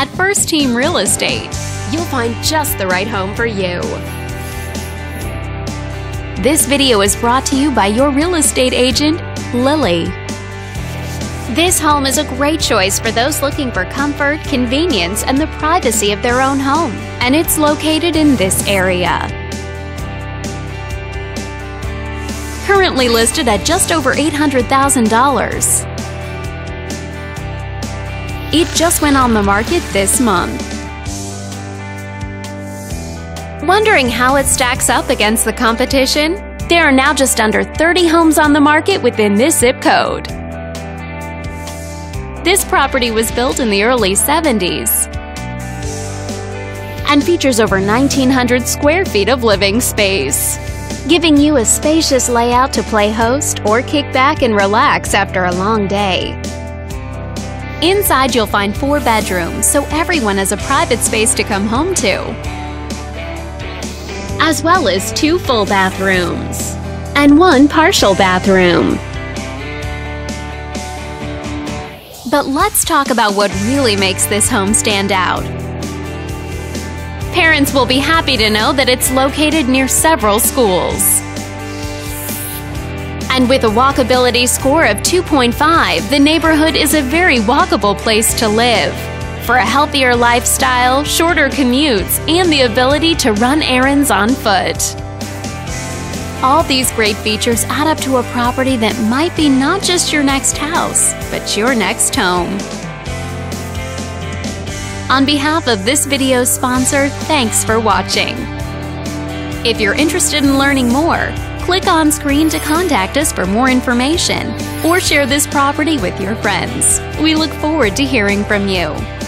At First Team Real Estate, you'll find just the right home for you. This video is brought to you by your real estate agent, Lily. This home is a great choice for those looking for comfort, convenience, and the privacy of their own home, and it's located in this area. Currently listed at just over $800,000. It just went on the market this month. Wondering how it stacks up against the competition? There are now just under 30 homes on the market within this zip code. This property was built in the early 70s and features over 1,900 square feet of living space, giving you a spacious layout to play host or kick back and relax after a long day. Inside, you'll find 4 bedrooms, so everyone has a private space to come home to, as well as 2 full bathrooms and 1 partial bathroom. But let's talk about what really makes this home stand out. Parents will be happy to know that it's located near several schools. And with a walkability score of 2.5, the neighborhood is a very walkable place to live. For a healthier lifestyle, shorter commutes, and the ability to run errands on foot. All these great features add up to a property that might be not just your next house, but your next home. On behalf of this video's sponsor, thanks for watching. If you're interested in learning more, click on screen to contact us for more information or share this property with your friends. We look forward to hearing from you.